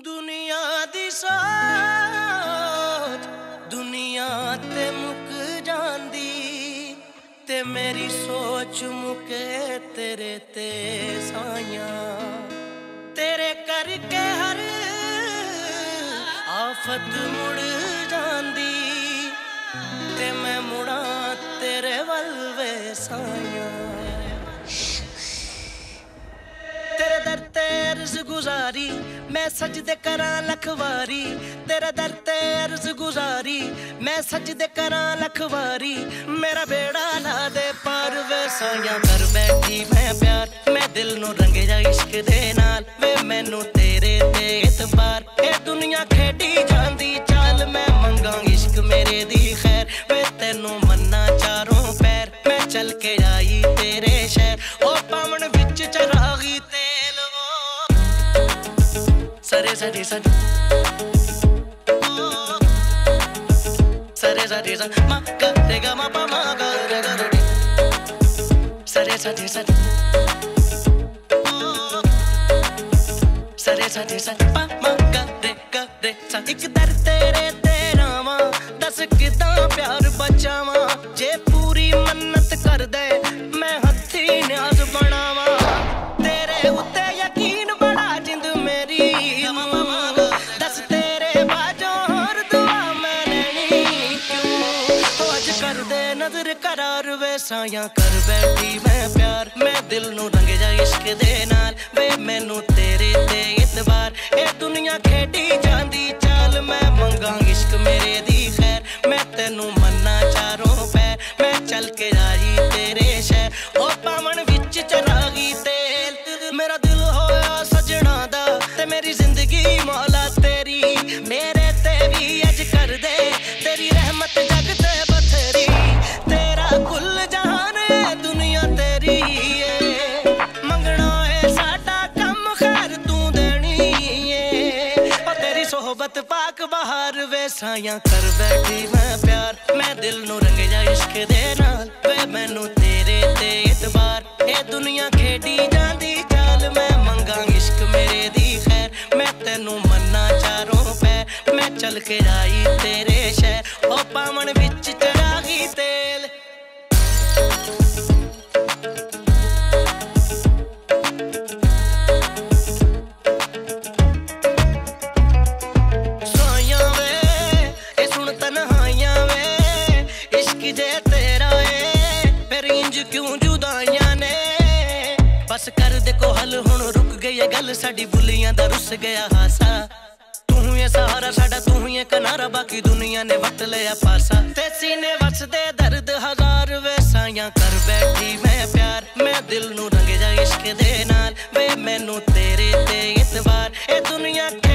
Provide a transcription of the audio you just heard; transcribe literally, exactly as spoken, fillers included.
दुनिया दी सोच दुनिया ते मुक जांदी ते मेरी सोच मुके तेरे ते साया तेरे करके हर आफत मुड़ जांदी ते मैं मुड़ा तेरे वल वे साया तेरे दर ते अर्ज गुजारी मैं सजदे करा लखवारी तेरे दर ते अर्ज गुजारी मैं सजदे करा लखवारी मेरा बेड़ा ला दे पार वे साया कर बैठी मैं प्यार मैं दिल नू रंगे जा इश्क दे नाल वे मैनू तेरे ते इतबार ए दुनिया खेडी जांदी चाल मैं मंगा इश्क मेरे दी खैर वे तेनू मन्ना चारों पैर मैं चल के आई तेरे शहर ओ पावन विच चरागी तेल वो सरे सरे सरे सरे सरे सरे मा गा रे गा मा पा मा गा रे गा रे सरे सरे सरे सरे सरे सरे पा मा गा रे गा रे सा एक दर तेरे तेरा वा दस किदां प्यार बचावा जे पूरी मन्नत कर दे मैं हथी न्याज बनावा तेरे उत्ते यकीन बड़ा जिंद मेरी दस तेरे बाजों और दुआ मैं लेनी क्यों आज कर दे नजर करार वे साया कर बैठी मैं प्यार मैं दिल नू रंगे जा इश्क दे नाल वे मैनू तेरे ते इतबार ए दुनिया खेडी जांदी चाल मैं मंगा इश्क मेरे दी खैर मैं तेनू मन्ना चारों पैर मैं चल के आई तेरे शहर ओ पावन विच चरागी तेल मेरा दिल होया सजना दा ते मेरी जिंदगी मौला तेरी मेरे ते भी अज कर दे तेरी रहमत जग ते बथेरी तेरा कुल जहान है दुनिया तेरी है मंगना है साडा कम खैर तू देनी है ओ तेरी सोहबत पाक बहार वे साया कर बैठी मैं प्यार मैं दिल नू रंगे जा इश्क दे नाल वे मैनू तेरे ते इतबार ए दुनिया खेडी जांदी चाल मैं मंगा इश्क मेरे दी खैर मैं तेनू मन्ना चारों पैर मैं चल के आई तेरे शहर ओ पावन विच चरागी तेल सोया वे ए सुन तन्हाइयां वे इश्क जे तेरा है फिर इंज क्यों जुदाइयां ने बस कर दे को हल हुण रुक गई गल साडी बुलियां दा रुस गया हासा तू ही सहारा साडा तू ही किनारा बाकी दुनिया ने वट लिया पासा ते सीने वसदे दर्द हजार वे साया कर बैठी मैं प्यार मैं दिल नू रंगे जा इश्क दे नाल वे मैनू तेरे ते इतबार ए दुनिया